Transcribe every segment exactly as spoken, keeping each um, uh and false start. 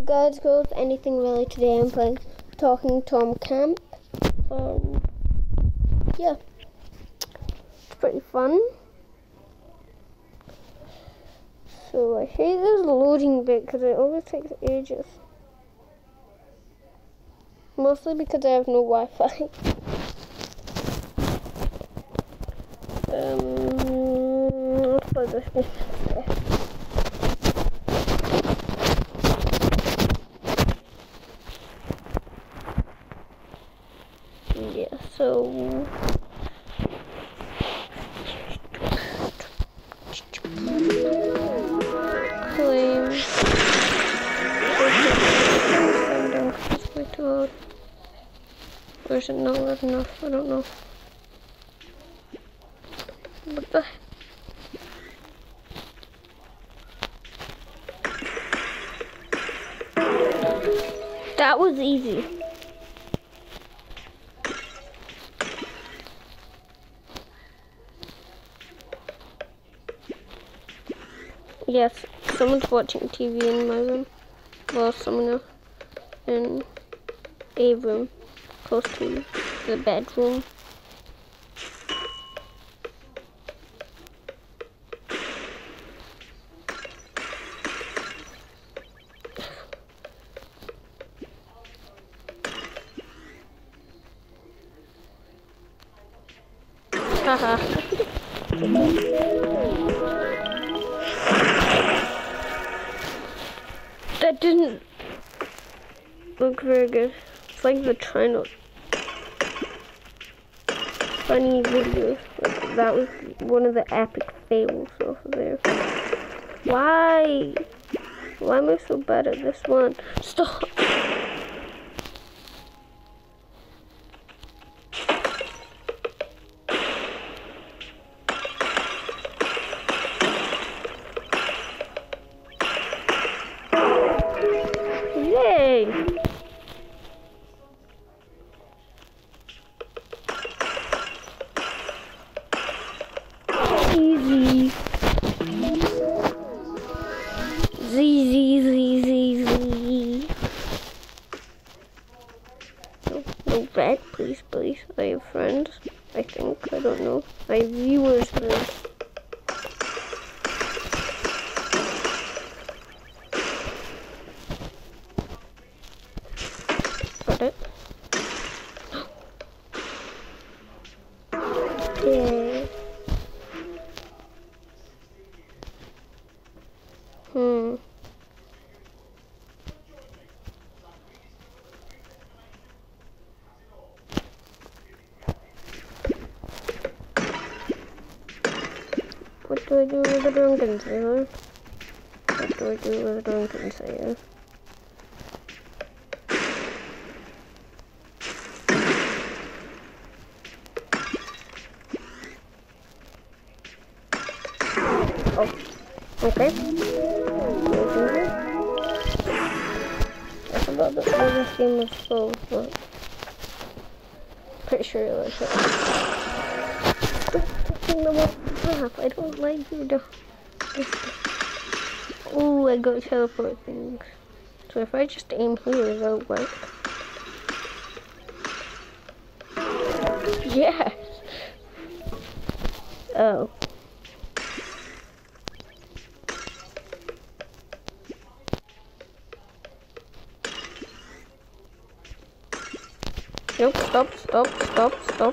guys, girls, anything really. Today I'm playing Talking Tom Camp. Um, yeah, it's pretty fun. So I hate this loading bit because it always takes ages. Mostly because I have no Wi-Fi. um, let's play this game instead. Yeah, so claim. Or is it not loud enough? I don't know. What the? That was easy. Yes, someone's watching T V in my room. Well, someone in a room close to the bedroom. Haha. That didn't look very good. It's like the trying to funny videos. Like that was one of the epic fails over there. Why? Why am I so bad at this one? Stop. Yay! Easy. Z, Z, Z, Z, Z. No, no red, please, please. I have friends, I think. I don't know. I have viewers, though. Got it. Yay. Hmm. What do I do with the drunken sailor? What do I do with the drunken sailor? Oh, okay. I forgot that this game was slow, but pretty sure it was it. I don't like you. Oh, I got teleport things. So if I just aim here, that'll work. Yes. Oh. Nope, stop, stop, stop, stop.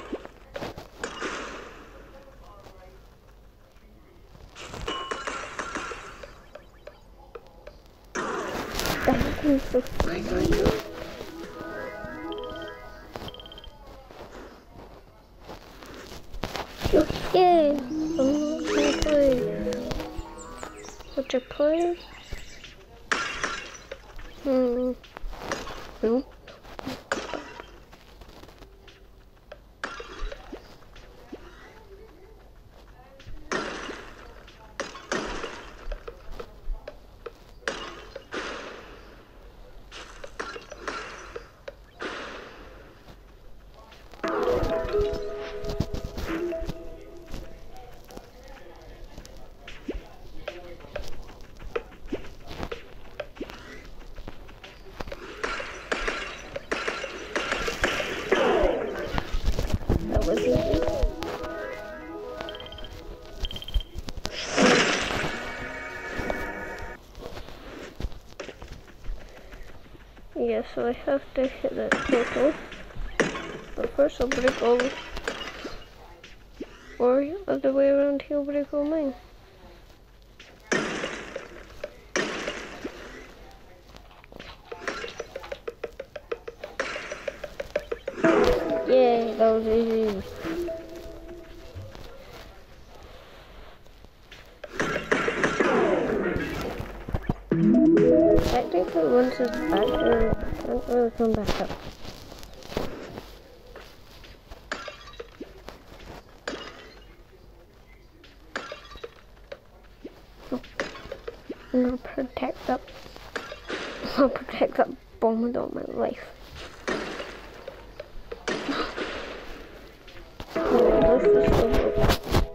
That is so funny. Okay, I'm not gonna play. Would you play? Hmm. No. Yeah, so I have to hit that total. But first I'll break all, or other way around, he'll break all mine. Yay, that was easy. Technically, once it's back, it can't really come back up. And I'll protect that. I'll protect that bomb with all my life. Oh, this is so good.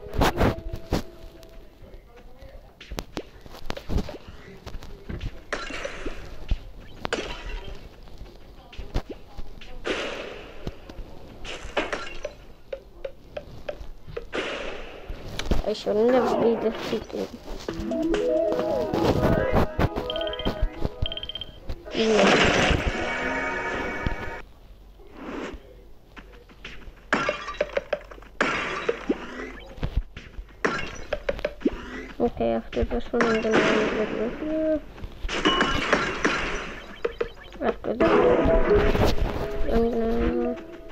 I should never be defeated. Yeah. Okay, after this one, I'm gonna end the video here. After that, I'm gonna.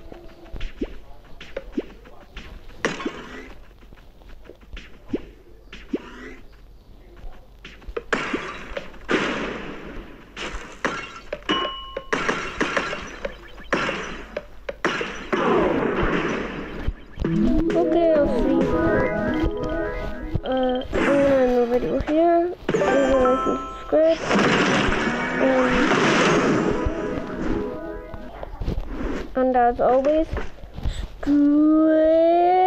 Okay, I'll see. Uh, I'm gonna end the video here. Please like and subscribe. Um, and as always, stay